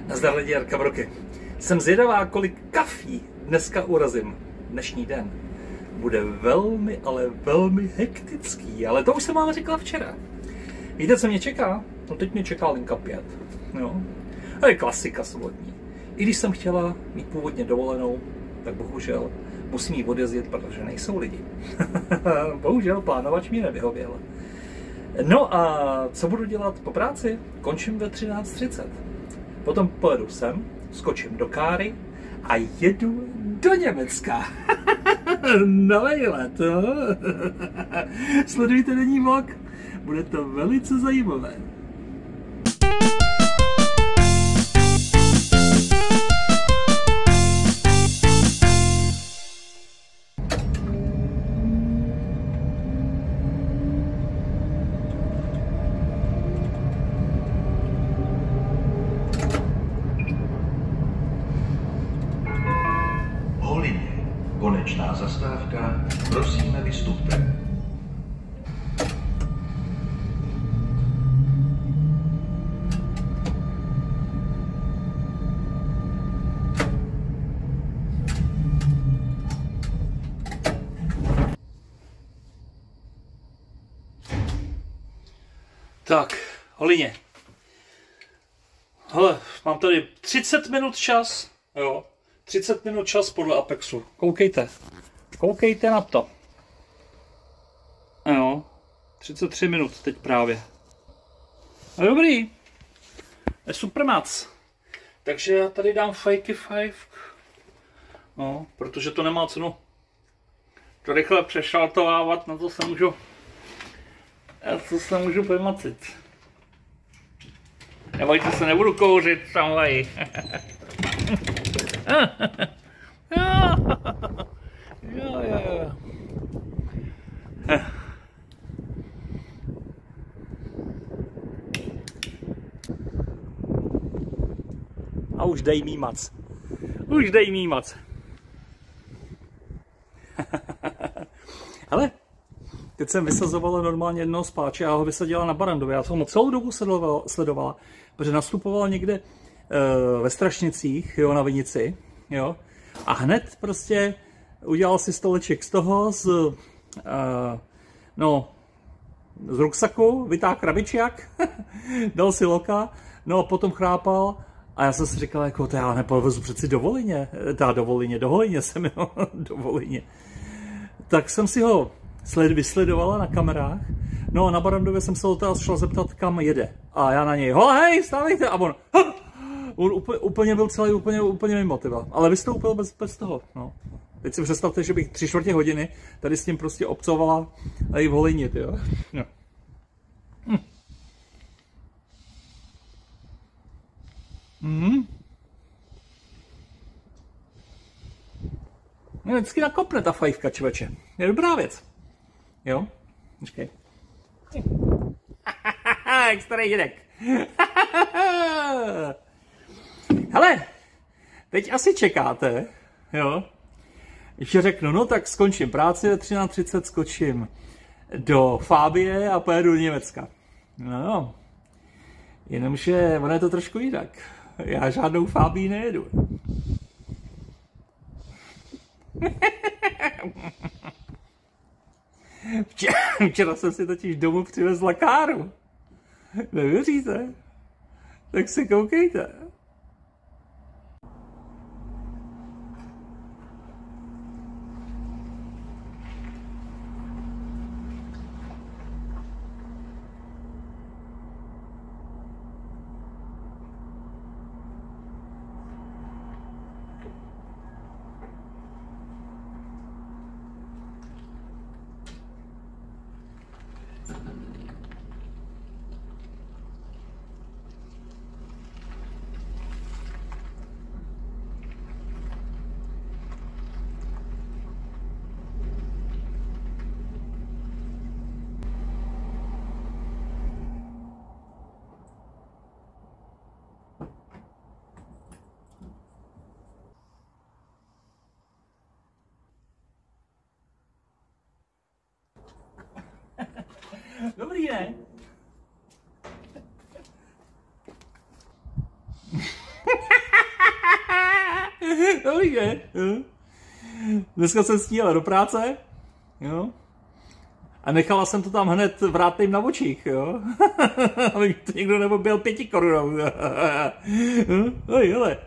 Nazdar lidi, Jarka Broky. Jsem zvědavá, kolik kafí dneska urazím. Dnešní den bude velmi, ale velmi hektický, ale to už jsem vám řekla včera. Víte, co mě čeká? No teď mě čeká linka 5. Jo? To je klasika sobotní. I když jsem chtěla mít původně dovolenou, tak bohužel musím jí odjezdit, protože nejsou lidi. Bohužel plánovač mi nevyhověl. No a co budu dělat po práci? Končím ve 13:30. Potom pojedu sem, skočím do káry a jedu do Německa. Na výlet. Sledujte denní vlog, bude to velice zajímavé. Konečná zastávka, prosíme vystupte. Tak, Holině. Hele, mám tady 30 minut čas, jo. 30 minut čas podle Apexu. Koukejte. Koukejte na to. Jo. 33 minut teď právě. A dobrý. Je super mac. Takže já tady dám fakey 5. No, protože to nemá cenu to rychle přešaltovávat, na to se můžu. Já to se můžu vymacit. Nebojte se, nebudu kouřit tamhle. Jo. A už dej mý mac. Už dej mý mac. Hele, teď jsem vysazovala normálně jednoho spáče a ho vysadila na Barandově. Já jsem ho celou dobu sledovala, protože nastupoval někde ve Strašnicích, jo, na Vinici, jo, a hned prostě udělal si stoleček z toho, z ruksaku, vytáhl krabičák, dal si loka, no a potom chrápal a já jsem si říkal, jako to já nepovezu přeci do Volině, do Holině jsem, jo, do Volině. Tak jsem si ho vysledovala na kamerách, no a na Barandově jsem se ho teda šel zeptat, kam jede. A já na něj, hej, stávejte, a on, on úplně byl celý úplně mimo, tyba. Ale vystoupil bez toho, no. Teď si představte, že bych 3/4 hodiny tady s tím prostě obcovala i v Holině, tyjo. No. Mě vždycky nakopne ta 5, člověče. Je dobrá věc. Jo? Počkej. Jak starý dědek. Hele, teď asi čekáte, jo? Když řeknu, no tak skončím práci ve 13:30, skočím do Fábie a pojedu do Německa. No, jenomže ono je to trošku jinak. Já žádnou Fábii nejedu. Včera jsem si totiž domů přivezla káru. Nevěříte? Tak se koukejte. Dobrý, ne? Dneska jsem stíhala do práce, jo. A nechala jsem to tam hned vrátným na očích, jo. Aby to někdo neoběl 5 korunou. Oj, hele.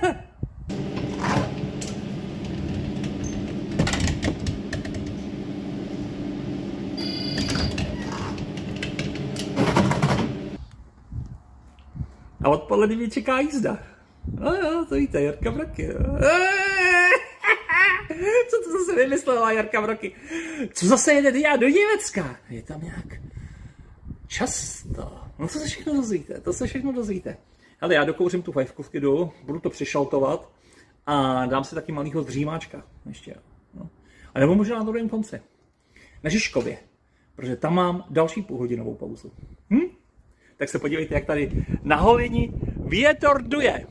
A odpoledne mě čeká jízda. No jo, to víte, Jarka Broky, jo. Co to zase vymyslela Jarka Broky? Co zase jede já do Německa? Je tam nějak často. No to se všechno dozvíte, Ale já dokouřím tu fajfku v klidu, budu to přišaltovat a dám si taky malýho zřímáčka ještě. No. A nebo možná na druhém konci. Na Žižkově. Protože tam mám další půlhodinovou pauzu. Tak se podívejte, jak tady na Holyni větor duje.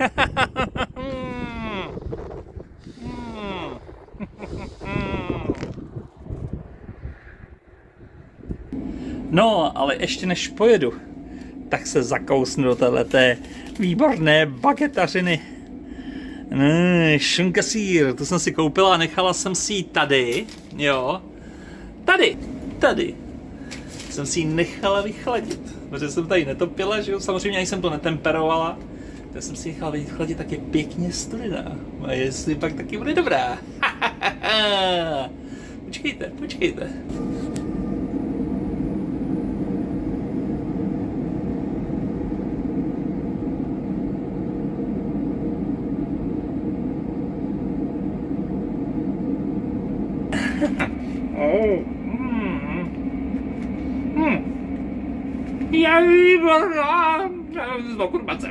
No, ale ještě než pojedu, tak se zakousnu do téhleté výborné bagetařiny. Šunka sýr, tu jsem si koupila a nechala jsem si ji tady, jo. Tady. Jsem si ji nechala vychladit, protože jsem tady netopila, že jo, samozřejmě ani jsem to netemperovala. Tak jsem si ji nechala vychladit, tak je pěkně studená. A jestli pak taky bude dobrá. Počkejte. Je výborná! No, kurbace.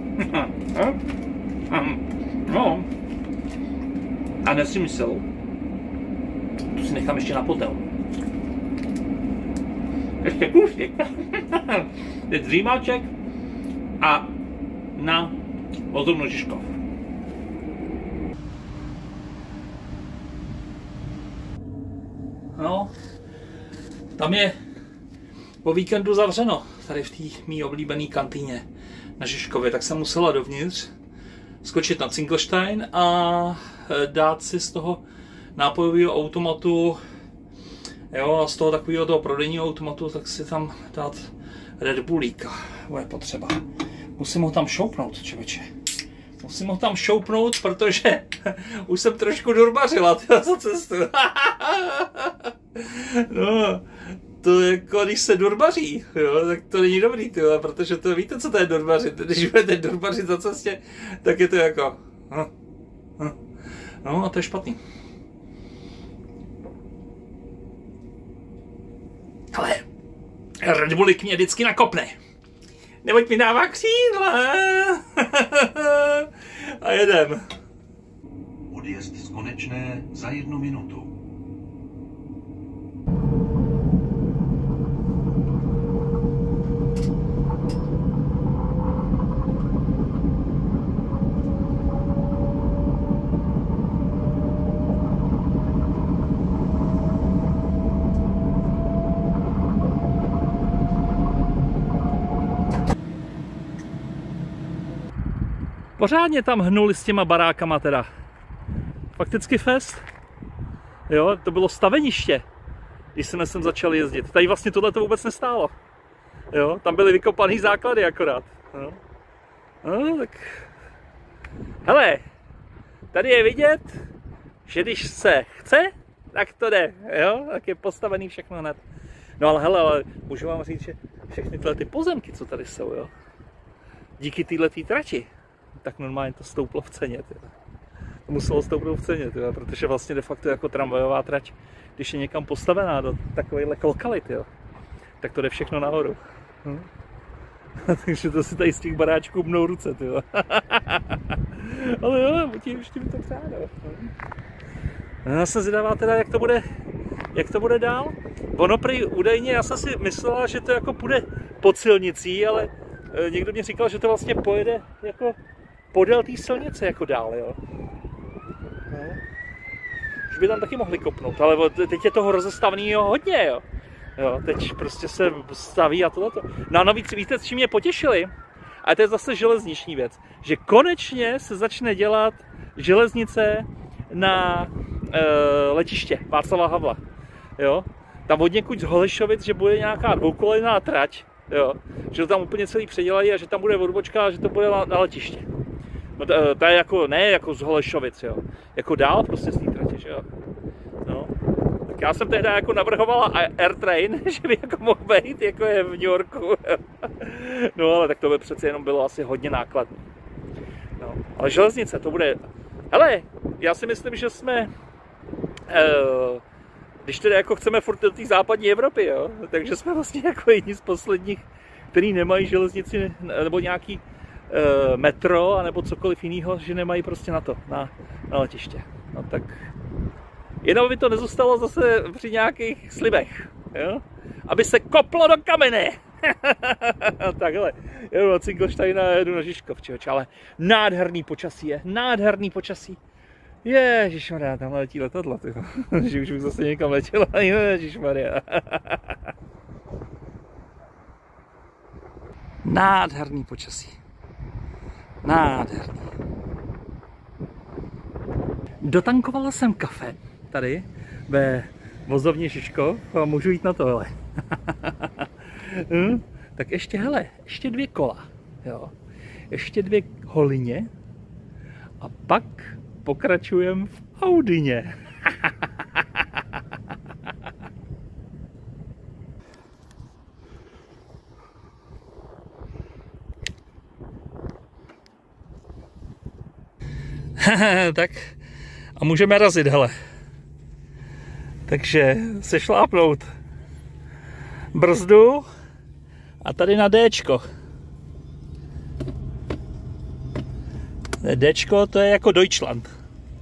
No. A nesmysl. Tu si nechám ještě na potel. Ještě kůžek. Teď dřímáček a na ozumno Žižkov. No, tam je po víkendu zavřeno, tady v té mý oblíbené kantýně na Žižkově, tak jsem musela dovnitř skočit na Cinkelstein a dát si z toho nápojového automatu, jo, a z toho takového toho prodejního automatu, tak si tam dát Red Bullíka, bude potřeba. Musím ho tam šoupnout, člověče. Musím ho tam šoupnout, protože už jsem trošku durbařila za cestu. No, to jako když se durbaří, jo, tak to není dobrý, tyjo, protože to víte, co to je durbařit. Když budete durbařit za cestě, tak je to jako... No a to je špatný. Ale Red Bullik mě vždycky nakopne. Neboť mi dává křídla. A jedem. Odjezd z Konečné za 1 minutu. Pořádně tam hnuli s těma barákama teda. Fakticky fest. Jo, to bylo staveniště, když jsme sem začali jezdit. Tady vlastně tohle to vůbec nestálo. Jo, tam byly vykopaný základy akorát. Jo. No, tak... Hele, tady je vidět, že když se chce, tak to jde. Jo, tak je postavený všechno hned. No ale hele, ale můžu vám říct, že všechny tyhle ty pozemky, co tady jsou, jo, díky této trati, tak normálně to stouplo v ceně. Tyhle. To muselo stoupnout v ceně, tyhle, protože vlastně de facto jako tramvajová trať, když je někam postavená do takovéhle lokalit, jo, tak to jde všechno nahoru. Takže to si tady z těch baráčků mnou ruce, tyhle. Ale jo, ještě mi to přáno. Já jsem zvědavá teda, jak to bude dál. Ono prý údajně, já jsem si myslela, že to jako půjde pod silnicí, ale někdo mě říkal, že to vlastně pojede jako podél té silnice jako dál, jo. No. Už by tam taky mohli kopnout, ale teď je toho rozestavného hodně, jo. Jo, teď prostě se staví a tohleto. No a navíc víte, s čím mě potěšili? A to je zase železniční věc, že konečně se začne dělat železnice na letiště Václava Havla. Jo? Tam od někud z Holešovic, že bude nějaká dvoukolejná trať, jo? Že to tam úplně celý předělají a že tam bude odbočka a že to bude na letiště. No to je jako, ne jako z Holešovic, jo? Jako dál prostě z té tratě, že jo? No. Tak já jsem tehdy jako navrhovala Airtrain, že by jako mohl být, jako je v New Yorku. No ale tak to by přece jenom bylo asi hodně nákladné. No, ale železnice, to bude... Hele, já si myslím, že jsme... Když tedy jako chceme furt do té západní Evropy, jo, takže jsme vlastně jako jedni z posledních, který nemají železnici nebo nějaký metro, nebo cokoliv jiného, že nemají prostě na to, na letiště. No tak jenom by to nezůstalo zase při nějakých slibech, jo? Aby se koplo do kamene. Takhle, jedu na Cingelsteina a jedu na Žižkov, ale nádherný počasí je, nádherný počasí. Ježišmarja, tam letí letadla, tyho. Že už bych zase někam letěla, ježišmarja. Nádherný počasí. Nádherný. Dotankovala jsem kafe tady ve vozovně Žižkov a můžu jít na tohle. Tak ještě, hele, ještě 2 kola, jo. Ještě 2 holině a pak pokračujeme v Audině. Tak a můžeme razit, hele. Takže se šlápnout brzdu a tady na Dčko. Dčko to je jako Deutschland.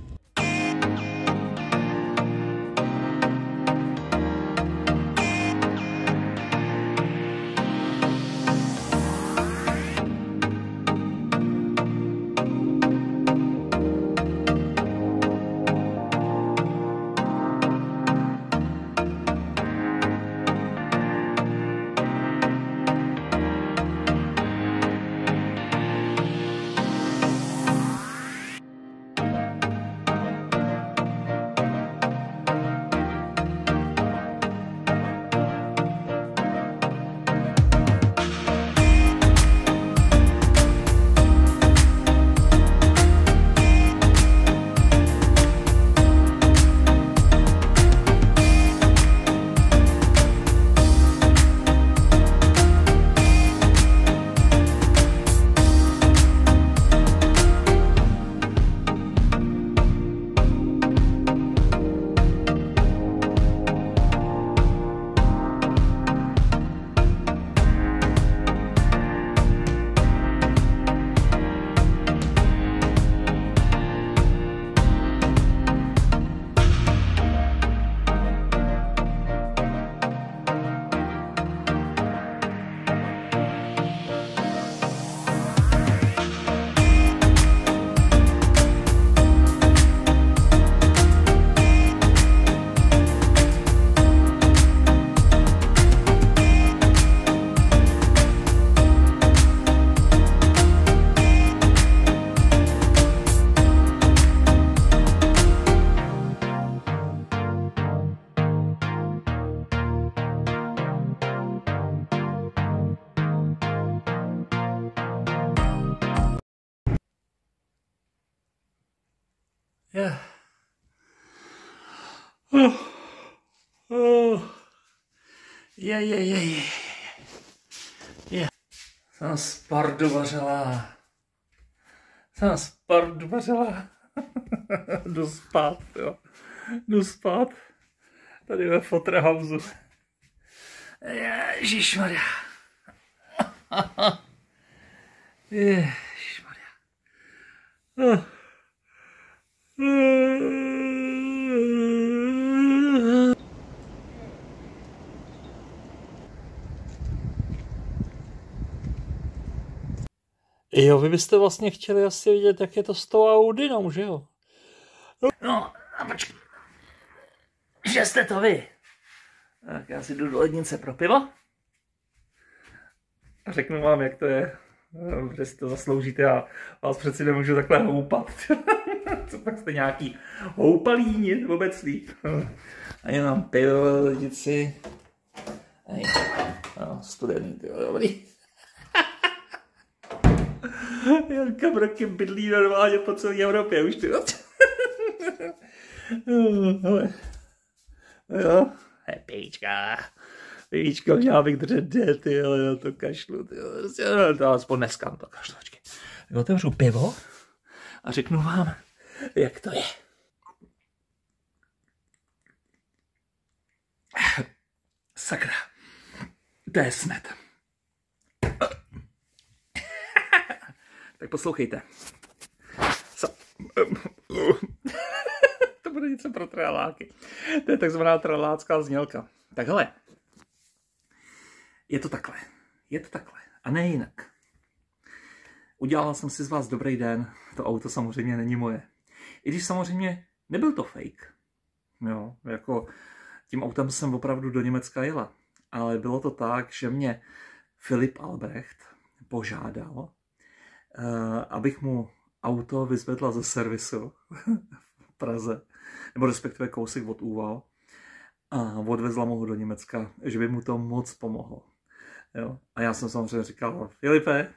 Yeah. Jsem spardovařila. Jdu spát, jo. Jdu spát. Tady ve Fotrehausu. Ježišmarja. Ježišmarja. Jo, vy byste vlastně chtěli asi vidět, jak je to s tou Audinou, že jo? No, a počkej. Že jste to vy. Tak já si jdu do lednice pro pivo. A řeknu vám, jak to je. Že si to zasloužíte a vás přeci nemůžu takhle houpat. Co pak jste nějaký houpalíni obecný? A já mám pivo, lidici. No, studený, tyjo, dobrý. Janka Broky bydlí normálně po celé Evropě už, tyjo. Hele. Jo, pivíčko, měla bych držet, ty, ale já to kašlu, ty, to aspoň dneska to kašlu, počkej. Otevřu pivo a řeknu vám, jak to je. Sakra, to je smet. Tak poslouchejte. To bude něco pro traláky. To je takzvaná tralácká znělka. Tak hele, je to takhle. A ne jinak. Udělal jsem si z vás dobrý den. To auto samozřejmě není moje. I když samozřejmě nebyl to fake. Jo, jako tím autem jsem opravdu do Německa jela. Ale bylo to tak, že mě Filip Albrecht požádal, abych mu auto vyzvedla ze servisu v Praze, nebo respektive kousek od Úval, a odvezla mu ho do Německa, že by mu to moc pomohlo. Jo? A já jsem samozřejmě říkal, Filipe,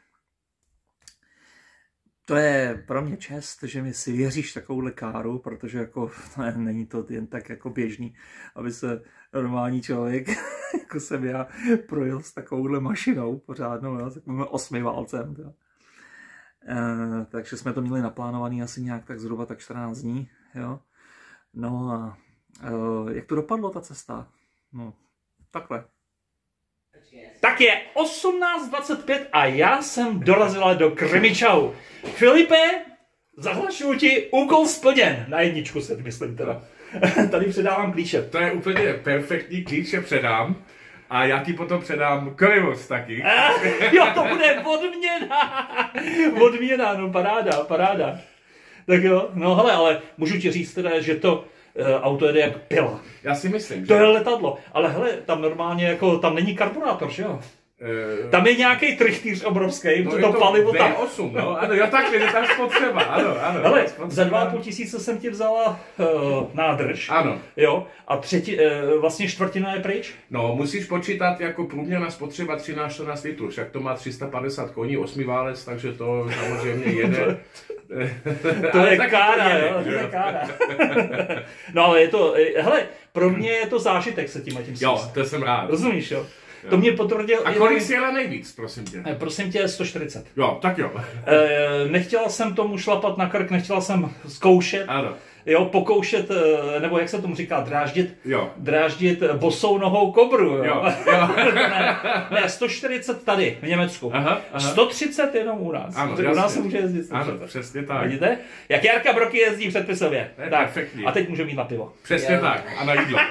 to je pro mě čest, že mi si věříš takovouhle káru, protože jako není to jen tak jako běžný, aby se normální člověk, jako jsem já, projel s takovouhle mašinou pořádnou, jo, s takovým 8 válcem. Jo. Takže jsme to měli naplánovaný asi nějak tak zhruba tak 14 dní. Jo. No a jak to dopadlo ta cesta? No, takhle. Tak je 18:25 a já jsem dorazila do Krimičau. Filipe, zahlašuju ti, úkol splněn. Na jedničku se myslím teda. Tady předávám klíče. To je úplně perfektní, klíče předám. A já ti potom předám currywurst taky. Jo, to bude odměna. Odměna, no paráda. Tak jo, no hele, ale můžu ti říct teda, že to auto jede jak pila. Já si myslím, že... To je letadlo, ale hele, tam normálně jako, tam není karburátor, že jo? Tam je nějaký trichtýř obrovský, no to palivo tam. V8, no, ano, jo, tak je tam spotřeba, ano. Hele, za 2 500 jsem ti vzala nádrž. Ano. Jo, a vlastně čtvrtina je pryč. No, musíš počítat jako průměrná spotřeba 13-14 litrů, však to má 350 koní, 8 válec, takže to samozřejmě jede. To je kára, jo, to je kára. No ale je to, hele, pro mě je to zážitek se tím Jo, to jsem rád. Rozumíš, jo? To mě potvrdil... A kolik jsi jela nejvíc, prosím tě? Prosím tě, 140. Jo, tak jo. Nechtěla jsem tomu šlapat na krk, nechtěla jsem zkoušet. Ano. Jo, pokoušet, nebo jak se tomu říká, dráždit bosou nohou kobru. Jo. ne, 140 tady v Německu. Aha. 130 jenom u nás. Ano, u nás se může jezdit 130. Ano, přesně tak. Vidíte? Jak Jarka Broky jezdí předpisově. Tak. Perfektní. A teď můžeme jít na pivo. Přesně tak. A na jídlo.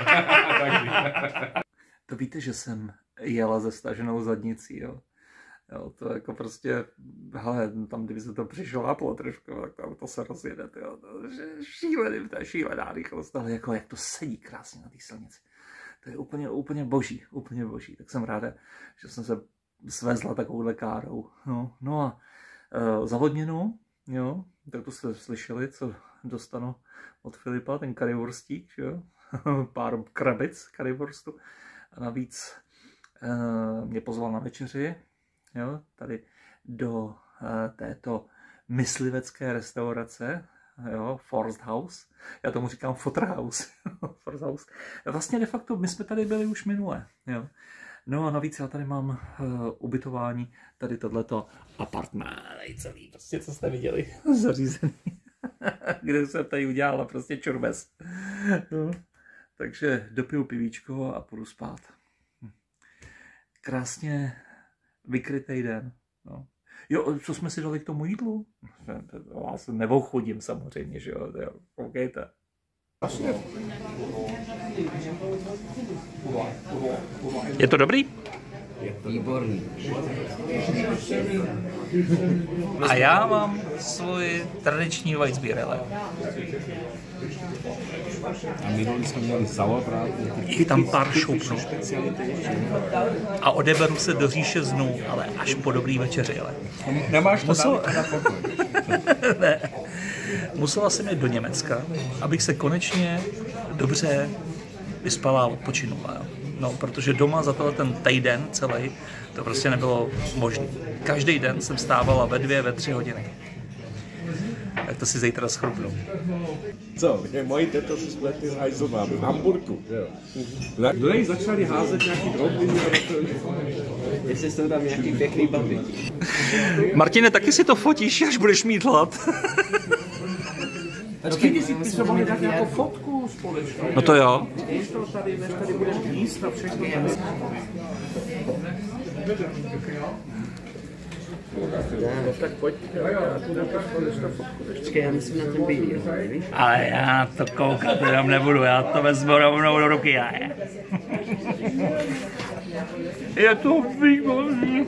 To víte, že jsem jela ze staženou zadnicí, jo. Jo, to jako prostě, hele, tam kdyby se to přišláplo trošku, tak tam to se rozjede, jo. To je šílená rychlost, ale jako jak to sedí krásně na té silnici. To je úplně boží. Tak jsem ráda, že jsem se svezla takovouhle károu. No a za odměnu, jo, tak to jste slyšeli, co dostanu od Filipa, ten currywurstík, jo. Pár krabic currywurstu. A navíc mě pozval na večeři, jo, tady do této myslivecké restaurace, jo, Forst House. Já tomu říkám Fotter House. Forst House. Vlastně de facto my jsme tady byli už minule, jo. No a navíc já tady mám ubytování, tady tohleto apartmán, celý, prostě co jste viděli, zařízený, kde jsem tady udělala prostě čurbes. No. Takže dopiju pivíčko a půjdu spát. Krásně vykrytej den. No. Jo, co jsme si dali k tomu jídlu? Já se nevochudím samozřejmě, že jo. Koukejte. Je to dobrý? Výborný. A já mám svoji tradiční Weissbierele. A minulý jsme měli salo právě. Je tam pár šoupnů. A odeberu se do říše znů, ale až po dobrý večeři, ale. Nemáš to na pokoj. Ne. Musela jsem jít do Německa, abych se konečně dobře vyspala a odpočinula. No, protože doma za ten týden celý to prostě nebylo možné. Každý den jsem stávala ve 2, ve 3 hodiny. Tak to si zítra schrupnu. Co? Moji teta si spletli s hajzlmámi v Hamburku. Do něj začali házet nějaký drobný. Jestli jsou tam nějaký pěkný baby. Martine, taky si to fotíš, až budeš mít hlad. Počkej, ty jsme mohli dát nějakou fotku společně. No to jo. Než tady budeš jíst a všechno. Tak pojď, Počkej, já myslím na ten bílý, víš? Ale já to koukat jenom nebudu, já to vezmu rovnou do ruky. Je to výborný.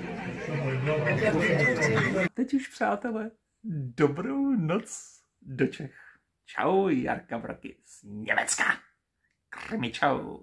Teď už, přátelé, dobrou noc do Čech. Čau, Jarka Broky z Německa. Krmi čau.